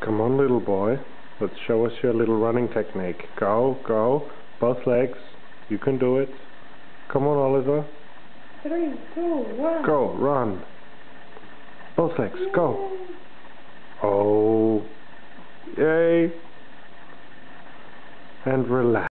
Come on, little boy. Let's show us your little running technique. Go, go. Both legs. You can do it. Come on, Oliver. 3, 2, 1. Go, run. Both legs, Yay. go. Oh. Yay. And relax.